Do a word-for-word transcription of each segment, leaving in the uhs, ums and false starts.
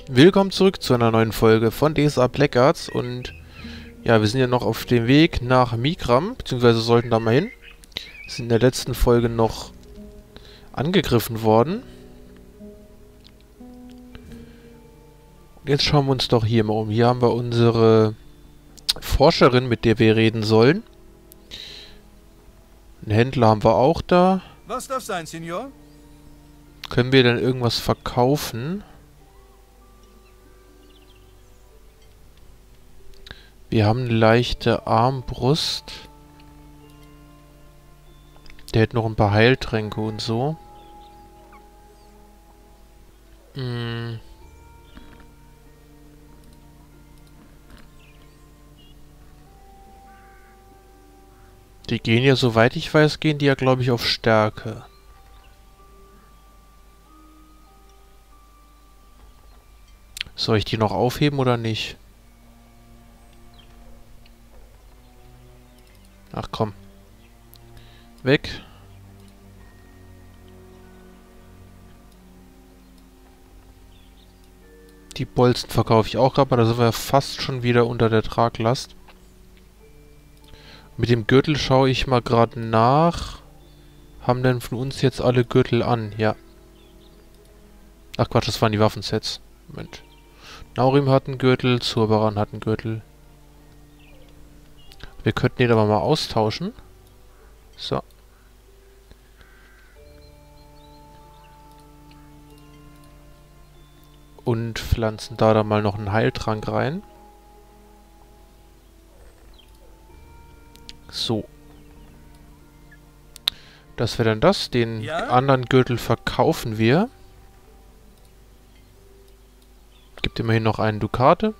Willkommen zurück zu einer neuen Folge von D S A Black Arts und ja, wir sind ja noch auf dem Weg nach Mikram, beziehungsweise sollten da mal hin. Wir sind in der letzten Folge noch angegriffen worden. Und jetzt schauen wir uns doch hier mal um. Hier haben wir unsere Forscherin, mit der wir reden sollen. Einen Händler haben wir auch da. Was darf sein, Signor? Können wir denn irgendwas verkaufen? Wir haben eine leichte Armbrust. Der hat noch ein paar Heiltränke und so. Hm. Die gehen ja, soweit ich weiß, gehen die ja, glaube ich, auf Stärke. Soll ich die noch aufheben oder nicht? Ach komm. Weg. Die Bolzen verkaufe ich auch gerade, aber da sind wir fast schon wieder unter der Traglast. Mit dem Gürtel schaue ich mal gerade nach. Haben denn von uns jetzt alle Gürtel an? Ja. Ach Quatsch, das waren die Waffensets. Moment. Naurim hat einen Gürtel, Zurbaran hat einen Gürtel. Wir könnten den aber mal austauschen. So. Und pflanzen da dann mal noch einen Heiltrank rein. So. Das wäre dann das. Den Ja? anderen Gürtel verkaufen wir. Gibt immerhin noch einen Dukate.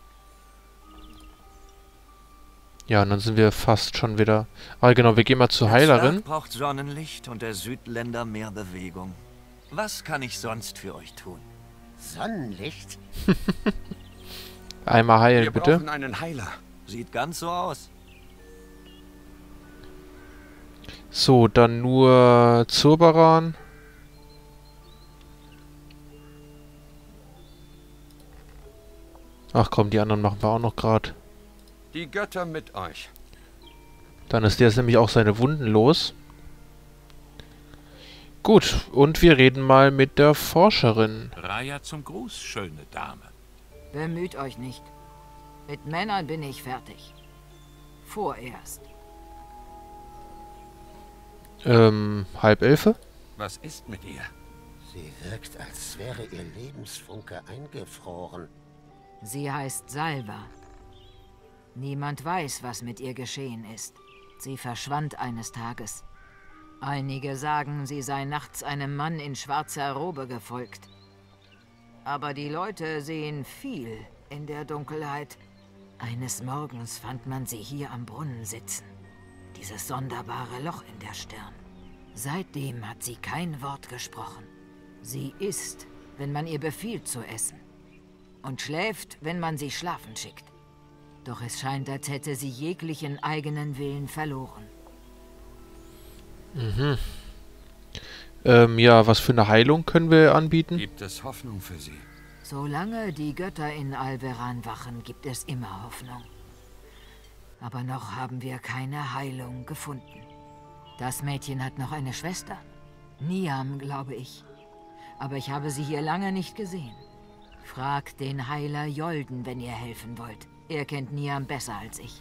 Ja, und dann sind wir fast schon wieder... Ah, genau, wir gehen mal zur Heilerin. Der Zwerg braucht Sonnenlicht und der Südländer mehr Bewegung. Was kann ich sonst für euch tun? Sonnenlicht? Einmal heilen, Wir bitte. brauchen einen Heiler. Sieht ganz so aus. So, dann nur Zurbaran. Ach komm, die anderen machen wir auch noch gerade. Die Götter mit euch. Dann ist der nämlich auch seine Wunden los. Gut, und wir reden mal mit der Forscherin. Raya zum Gruß, schöne Dame. Bemüht euch nicht. Mit Männern bin ich fertig. Vorerst. Ähm, Halbelfe? Was ist mit ihr? Sie wirkt, als wäre ihr Lebensfunke eingefroren. Sie heißt Salva. Niemand weiß, was mit ihr geschehen ist. Sie verschwand eines Tages. Einige sagen, sie sei nachts einem Mann in schwarzer Robe gefolgt. Aber die Leute sehen viel in der Dunkelheit. Eines Morgens fand man sie hier am Brunnen sitzen. Dieses sonderbare Loch in der Stirn. Seitdem hat sie kein Wort gesprochen. Sie isst, wenn man ihr befiehlt zu essen. Und schläft, wenn man sie schlafen schickt. Doch es scheint, als hätte sie jeglichen eigenen Willen verloren. Mhm. Ähm, ja, was für eine Heilung können wir anbieten? Gibt es Hoffnung für sie? Solange die Götter in Alberan wachen, gibt es immer Hoffnung. Aber noch haben wir keine Heilung gefunden. Das Mädchen hat noch eine Schwester. Niam, glaube ich. Aber ich habe sie hier lange nicht gesehen. Fragt den Heiler Jolden, wenn ihr helfen wollt. Er kennt Niam besser als ich.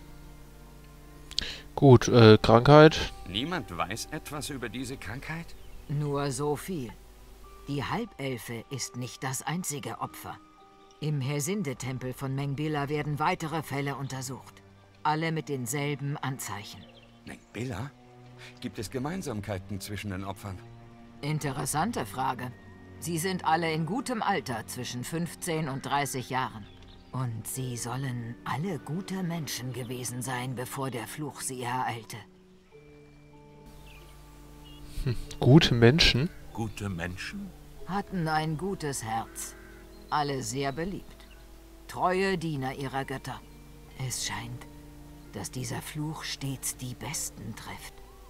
Gut, äh, Krankheit. Niemand weiß etwas über diese Krankheit? Nur so viel. Die Halbelfe ist nicht das einzige Opfer. Im Hersinde-Tempel von Mengbilla werden weitere Fälle untersucht. Alle mit denselben Anzeichen. Mengbilla? Gibt es Gemeinsamkeiten zwischen den Opfern? Interessante Frage. Sie sind alle in gutem Alter, zwischen fünfzehn und dreißig Jahren. Und sie sollen alle gute Menschen gewesen sein, bevor der Fluch sie ereilte. Hm, gute Menschen? Gute Menschen? Hatten ein gutes Herz. Alle sehr beliebt. Treue Diener ihrer Götter. Es scheint, dass dieser Fluch stets die Besten trifft.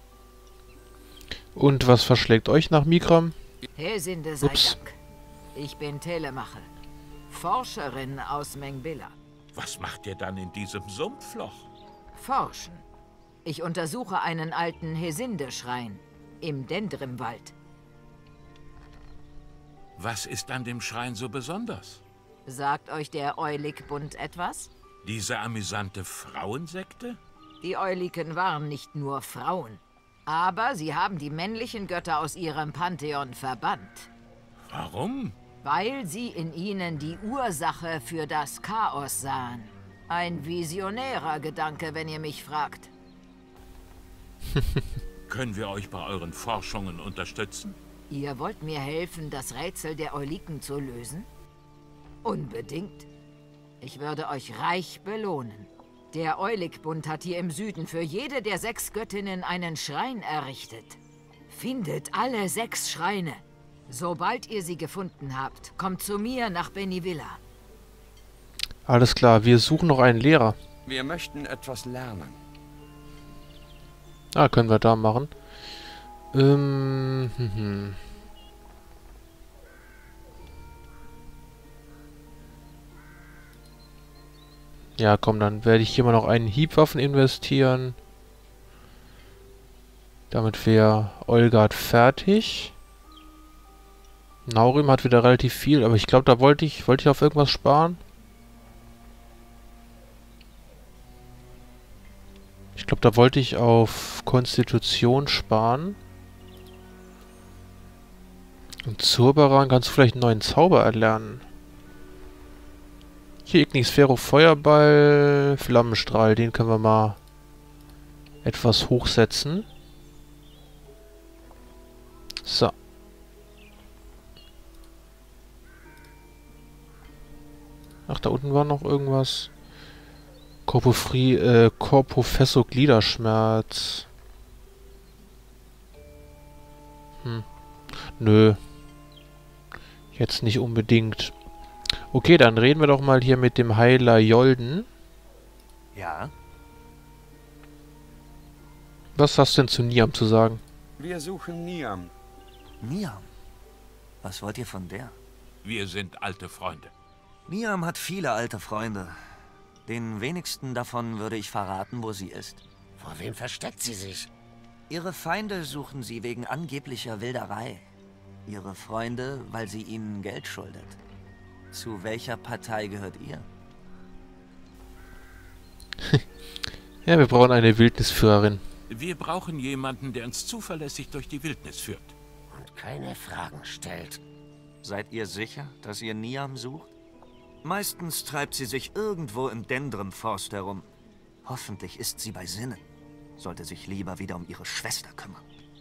Und was verschlägt euch nach Mikram? Hesinde sei Ups. Dank. Ich bin Telemache. Forscherin aus Mengbilla. Was macht ihr dann in diesem Sumpfloch? Forschen. Ich untersuche einen alten Hesinde-Schrein im Dendrimwald. Was ist an dem Schrein so besonders? Sagt euch der Eulik-Bund etwas? Diese amüsante Frauensekte? Die Euliken waren nicht nur Frauen, aber sie haben die männlichen Götter aus ihrem Pantheon verbannt. Warum? Weil sie in ihnen die Ursache für das Chaos sahen. Ein visionärer Gedanke, wenn ihr mich fragt. Können wir euch bei euren Forschungen unterstützen? Ihr wollt mir helfen, das Rätsel der Euliken zu lösen? Unbedingt. Ich würde euch reich belohnen. Der Eulik-Bund hat hier im Süden für jede der sechs Göttinnen einen Schrein errichtet. Findet alle sechs Schreine. Sobald ihr sie gefunden habt, kommt zu mir nach Benivilla. Alles klar, wir suchen noch einen Lehrer. Wir möchten etwas lernen. Ah, können wir da machen. Ähm, hm, hm. Ja, komm, dann werde ich hier mal noch einen Hiebwaffen investieren. Damit wäre Olgard fertig. Naurim hat wieder relativ viel, aber ich glaube, da wollte ich, wollte ich auf irgendwas sparen. Ich glaube, da wollte ich auf Konstitution sparen. Und Zurbaran kannst du vielleicht einen neuen Zauber erlernen. Hier Ignisphero Feuerball, Flammenstrahl, den können wir mal etwas hochsetzen. So. Ach, da unten war noch irgendwas. Corpofri, äh, Corpofesso Gliederschmerz. Hm. Nö. Jetzt nicht unbedingt. Okay, dann reden wir doch mal hier mit dem Heiler Jolden. Ja? Was hast du denn zu Niam zu sagen? Wir suchen Niam. Niam? Was wollt ihr von der? Wir sind alte Freunde. Niam hat viele alte Freunde. Den wenigsten davon würde ich verraten, wo sie ist. Vor wem versteckt sie sich? Ihre Feinde suchen sie wegen angeblicher Wilderei. Ihre Freunde, weil sie ihnen Geld schuldet. Zu welcher Partei gehört ihr? Ja, wir brauchen eine Wildnisführerin. Wir brauchen jemanden, der uns zuverlässig durch die Wildnis führt. Und keine Fragen stellt. Seid ihr sicher, dass ihr Niam sucht? Meistens treibt sie sich irgendwo im Dendrim-Forst herum. Hoffentlich ist sie bei Sinnen. Sollte sich lieber wieder um ihre Schwester kümmern.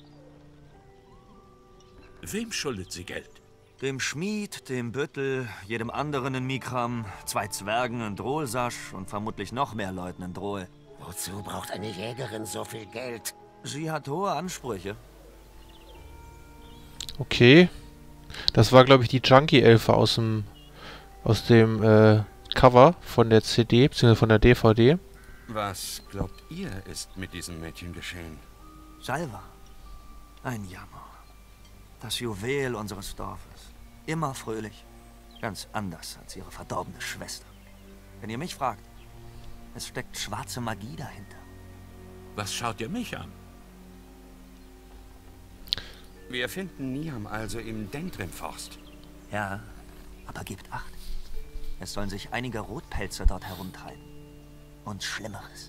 Wem schuldet sie Geld? Dem Schmied, dem Büttel, jedem anderen in Mikram, zwei Zwergen in Drolsasch und vermutlich noch mehr Leuten in Drol. Wozu braucht eine Jägerin so viel Geld? Sie hat hohe Ansprüche. Okay. Das war, glaube ich, die Junkie-Elfe aus dem aus dem äh, Cover von der C D, beziehungsweise von der D V D. Was glaubt ihr, ist mit diesem Mädchen geschehen? Salva. Ein Jammer. Das Juwel unseres Dorfes. Immer fröhlich. Ganz anders als ihre verdorbene Schwester. Wenn ihr mich fragt, es steckt schwarze Magie dahinter. Was schaut ihr mich an? Wir finden Niam also im Dendrimforst. Ja, aber gebt acht. Es sollen sich einige Rotpelze dort herumtreiben. Und Schlimmeres.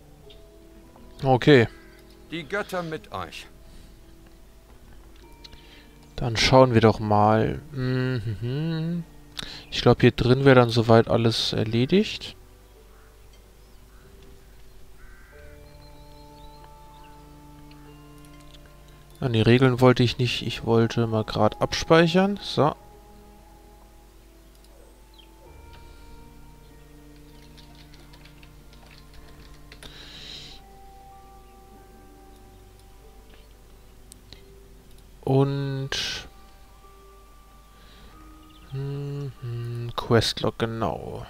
Okay. Die Götter mit euch. Dann schauen wir doch mal. Mhm. Ich glaube, hier drin wäre dann soweit alles erledigt. An die Regeln wollte ich nicht. Ich wollte mal gerade abspeichern. So. Und hm, hm, Questlog, genau.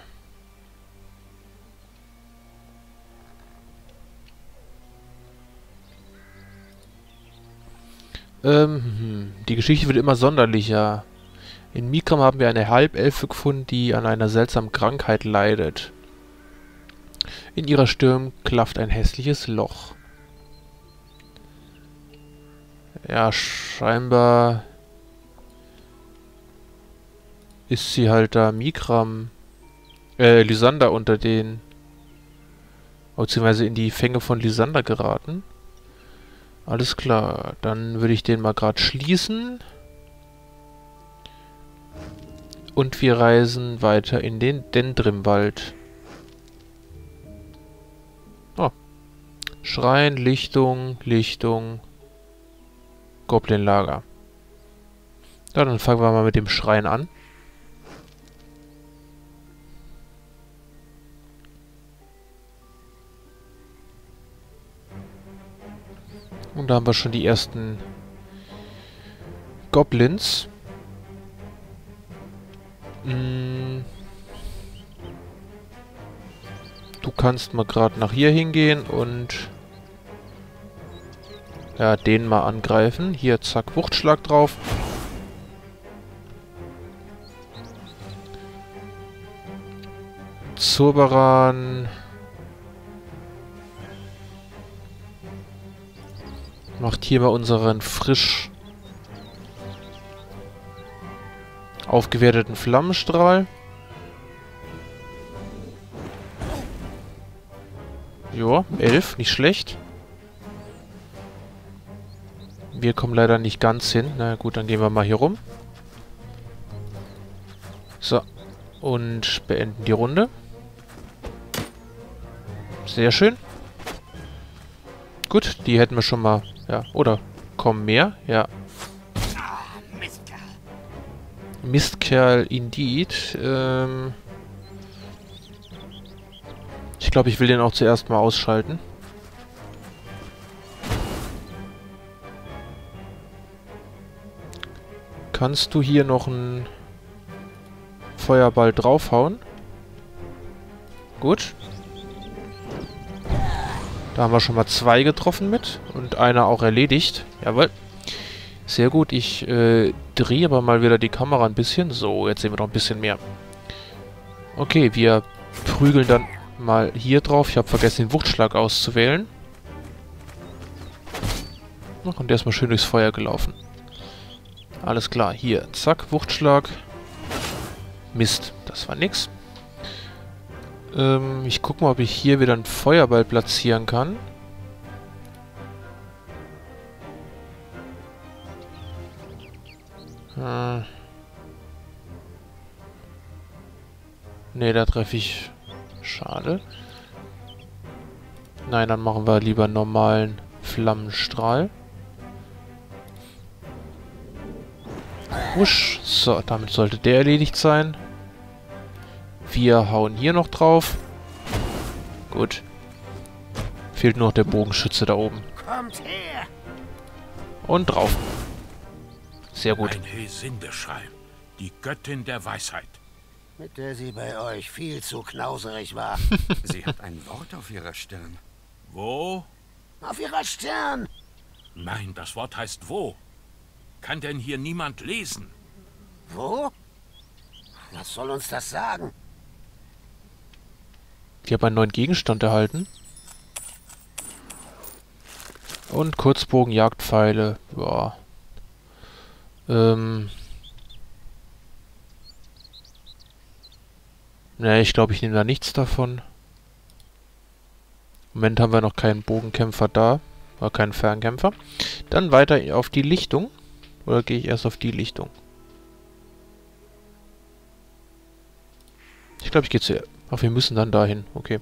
Ähm, hm, die Geschichte wird immer sonderlicher. In Mikram haben wir eine Halbelfe gefunden, die an einer seltsamen Krankheit leidet. In ihrer Stirn klafft ein hässliches Loch. Ja, scheinbar ist sie halt da Mikram, äh, Lysander unter den, beziehungsweise in die Fänge von Lysander geraten. Alles klar, dann würde ich den mal gerade schließen. Und wir reisen weiter in den Dendrimwald. Oh. Schrein, Lichtung, Lichtung, Goblinlager. Ja, dann fangen wir mal mit dem Schrein an. Und da haben wir schon die ersten Goblins. Hm. Du kannst mal gerade nach hier hingehen und ja, den mal angreifen. Hier, zack, Wuchtschlag drauf. Zurbaran. Macht hier mal unseren frisch aufgewerteten Flammenstrahl. Jo, elf, nicht schlecht. Wir kommen leider nicht ganz hin. Na gut, dann gehen wir mal hier rum. So. Und beenden die Runde. Sehr schön. Gut, die hätten wir schon mal. Ja, oder kommen mehr? Ja. Mistkerl, indeed. Ähm ich glaube, ich will den auch zuerst mal ausschalten. Kannst du hier noch einen Feuerball draufhauen? Gut. Da haben wir schon mal zwei getroffen mit und einer auch erledigt. Jawohl. Sehr gut. Ich äh, drehe aber mal wieder die Kamera ein bisschen. So, jetzt sehen wir noch ein bisschen mehr. Okay, wir prügeln dann mal hier drauf. Ich habe vergessen, den Wuchtschlag auszuwählen. Und der ist mal schön durchs Feuer gelaufen. Alles klar. Hier, zack, Wuchtschlag. Mist, das war nix. Ähm, ich gucke mal, ob ich hier wieder einen Feuerball platzieren kann. Äh. Ne, da treffe ich... Schade. Nein, dann machen wir lieber einen normalen Flammenstrahl. Husch. So, damit sollte der erledigt sein. Wir hauen hier noch drauf. Gut. Fehlt nur noch der Bogenschütze da oben. Kommt her! Und drauf. Sehr gut. Ein Hesindeschrei. Die Göttin der Weisheit. Mit der sie bei euch viel zu knauserig war. Sie hat ein Wort auf ihrer Stirn. Wo? Auf ihrer Stirn! Nein, das Wort heißt wo. Kann denn hier niemand lesen? Wo? Was soll uns das sagen? Ich habe einen neuen Gegenstand erhalten. Und Kurzbogen, Jagdpfeile. Ja. Ähm. Ne, ich glaube, ich nehme da nichts davon. Im Moment haben wir noch keinen Bogenkämpfer da. Oder keinen Fernkämpfer. Dann weiter auf die Lichtung. Oder gehe ich erst auf die Lichtung? Ich glaube, ich gehe zu... Ach, wir müssen dann dahin. Okay.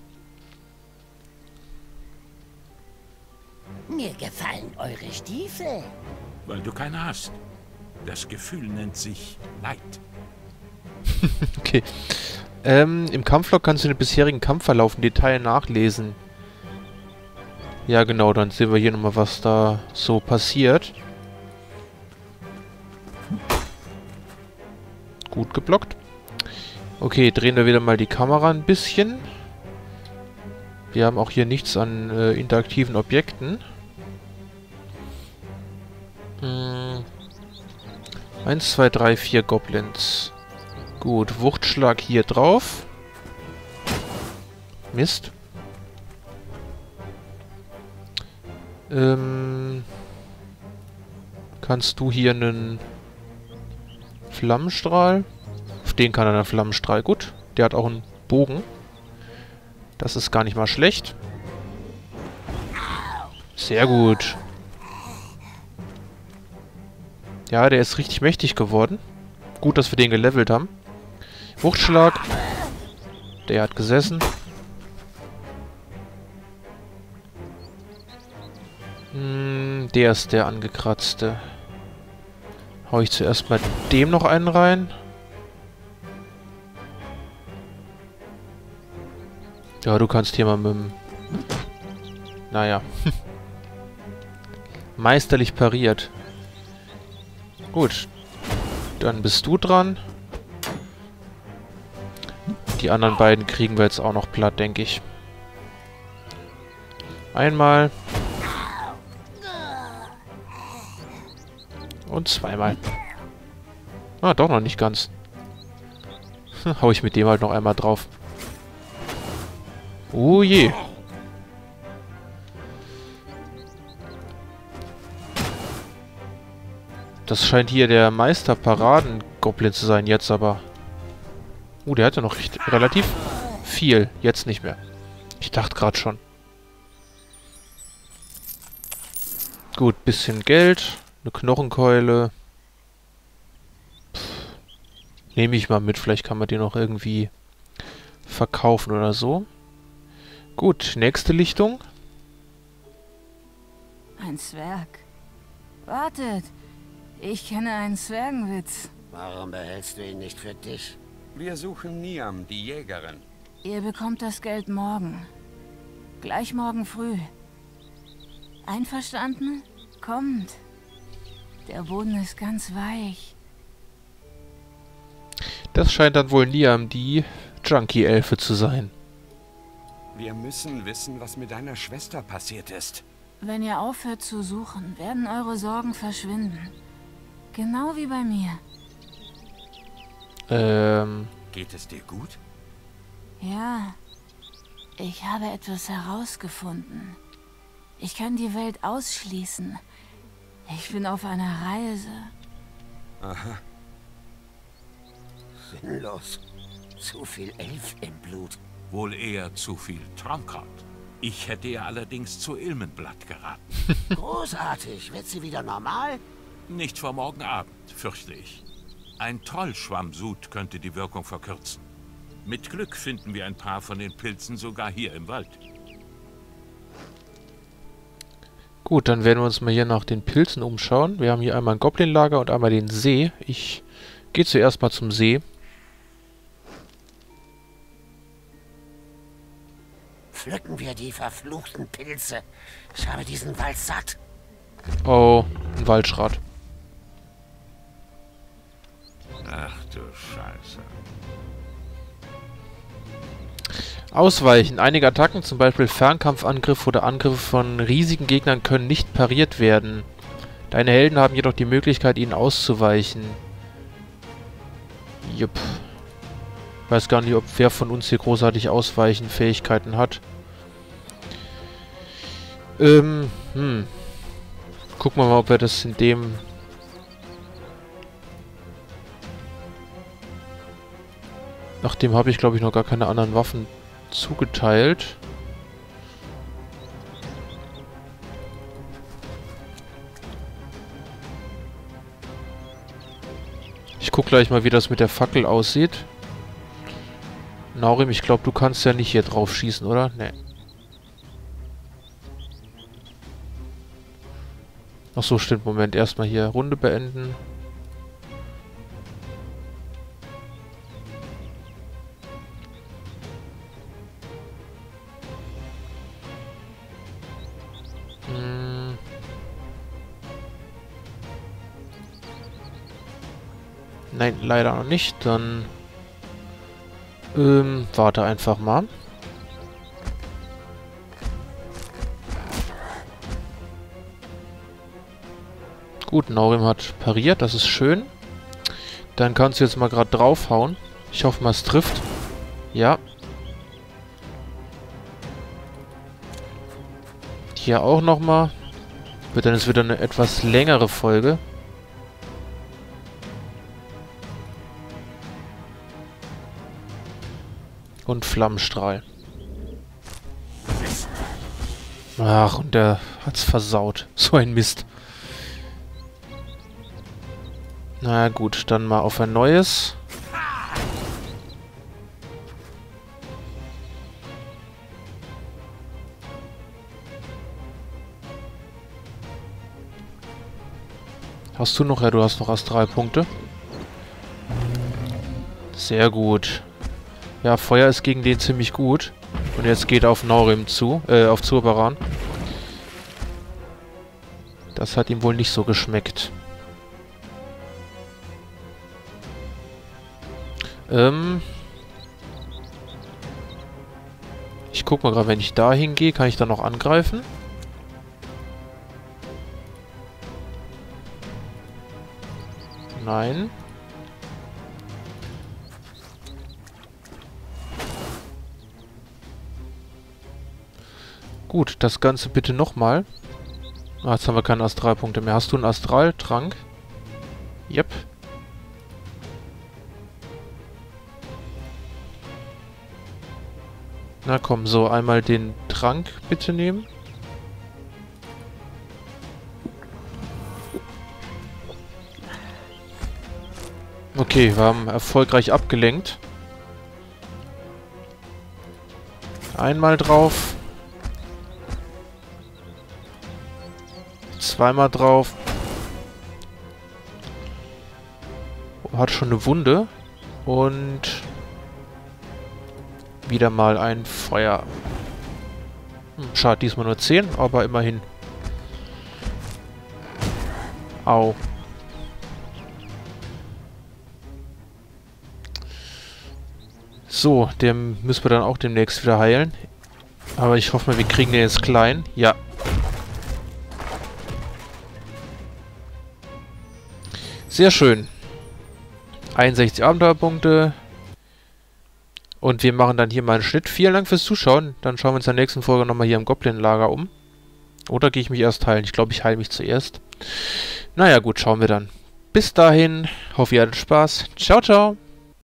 Mir gefallen eure Stiefel. Weil du keine hast. Das Gefühl nennt sich Leid. Okay. Ähm, im Kampflog kannst du den bisherigen Kampfverlauf im Detail nachlesen. Ja, genau, dann sehen wir hier nochmal, was da so passiert. Gut geblockt. Okay, drehen wir wieder mal die Kamera ein bisschen. Wir haben auch hier nichts an äh, interaktiven Objekten. Hm. Eins, zwei, drei, vier Goblins. Gut, Wuchtschlag hier drauf. Mist. Ähm... Kannst du hier einen Flammenstrahl? Auf den kann er einen Flammenstrahl. Gut. Der hat auch einen Bogen. Das ist gar nicht mal schlecht. Sehr gut. Ja, der ist richtig mächtig geworden. Gut, dass wir den gelevelt haben. Wuchtschlag. Der hat gesessen. Hm, der ist der angekratzte. Hau ich zuerst mal dem noch einen rein. Ja, du kannst hier mal mit dem... Naja. Meisterlich pariert. Gut. Dann bist du dran. Die anderen beiden kriegen wir jetzt auch noch platt, denke ich. Einmal. Und zweimal. Ah, doch noch nicht ganz. Hau ich mit dem halt noch einmal drauf. Oh je. Das scheint hier der Meister-Paraden-Goblin zu sein, jetzt aber. Uh, der hatte noch recht, relativ viel. Jetzt nicht mehr. Ich dachte gerade schon. Gut, bisschen Geld. Eine Knochenkeule. Nehme ich mal mit. Vielleicht kann man die noch irgendwie verkaufen oder so. Gut, nächste Lichtung. Ein Zwerg. Wartet. Ich kenne einen Zwergenwitz. Warum behältst du ihn nicht für dich? Wir suchen Niam, die Jägerin. Ihr bekommt das Geld morgen. Gleich morgen früh. Einverstanden? Kommt. Der Boden ist ganz weich. Das scheint dann wohl Niam, die Junkie-Elfe zu sein. Wir müssen wissen, was mit deiner Schwester passiert ist. Wenn ihr aufhört zu suchen, werden eure Sorgen verschwinden. Genau wie bei mir. Ähm... Geht es dir gut? Ja. Ich habe etwas herausgefunden. Ich kann die Welt ausschließen. Ich bin auf einer Reise. Aha. Sinnlos. Zu viel Elf im Blut. Wohl eher zu viel Traumkraut. Ich hätte ihr allerdings zu Ilmenblatt geraten. Großartig. Wird sie wieder normal? Nicht vor morgen Abend, fürchte ich. Ein Trollschwammsud könnte die Wirkung verkürzen. Mit Glück finden wir ein paar von den Pilzen sogar hier im Wald. Gut, dann werden wir uns mal hier nach den Pilzen umschauen. Wir haben hier einmal ein Goblinlager und einmal den See. Ich gehe zuerst mal zum See. Pflücken wir die verfluchten Pilze. Ich habe diesen Wald satt. Oh, ein Waldschrat. Ach du Scheiße. Ausweichen. Einige Attacken, zum Beispiel Fernkampfangriff oder Angriffe von riesigen Gegnern, können nicht pariert werden. Deine Helden haben jedoch die Möglichkeit, ihnen auszuweichen. Jupp. Weiß gar nicht, ob wer von uns hier großartig ausweichen Fähigkeiten hat. Ähm, hm. Gucken wir mal, ob wir das in dem... Nachdem habe ich, glaube ich, noch gar keine anderen Waffen zugeteilt. Ich gucke gleich mal, wie das mit der Fackel aussieht. Naurim, ich glaube, du kannst ja nicht hier drauf schießen, oder? Nee. Ach so, stimmt. Moment, erstmal hier Runde beenden. Hm. Nein, leider noch nicht. Dann Ähm, warte einfach mal. Gut, Naurim hat pariert, das ist schön. Dann kannst du jetzt mal gerade draufhauen. Ich hoffe mal, es trifft. Ja. Hier auch nochmal. Wird dann ist wieder eine etwas längere Folge. Und Flammenstrahl. Ach, und der hat's versaut. So ein Mist. Na gut, dann mal auf ein neues. Hast du noch? Ja, du hast noch Astralpunkte. Sehr gut. Ja, Feuer ist gegen den ziemlich gut. Und jetzt geht er auf Naurim zu, äh, auf Zurbaran. Das hat ihm wohl nicht so geschmeckt. Ähm... Ich guck mal gerade, wenn ich da hingehe, kann ich dann noch angreifen? Nein. Gut, das Ganze bitte nochmal. Ah, jetzt haben wir keine Astralpunkte mehr. Hast du einen Astraltrank? Yep. Na komm, so, einmal den Trank bitte nehmen. Okay, wir haben erfolgreich abgelenkt. Einmal drauf. Zweimal drauf. Hat schon eine Wunde. Und wieder mal ein Feuer. Hm, schade, diesmal nur zehn, aber immerhin. Au. So, den müssen wir dann auch demnächst wieder heilen. Aber ich hoffe mal, wir kriegen den jetzt klein. Ja. Sehr schön. einundsechzig Abenteuerpunkte. Und wir machen dann hier mal einen Schnitt. Vielen Dank fürs Zuschauen. Dann schauen wir uns in der nächsten Folge nochmal hier im Goblin-Lager um. Oder gehe ich mich erst heilen? Ich glaube, ich heile mich zuerst. Naja, gut, schauen wir dann. Bis dahin. Hoffe, ihr hattet Spaß. Ciao, ciao.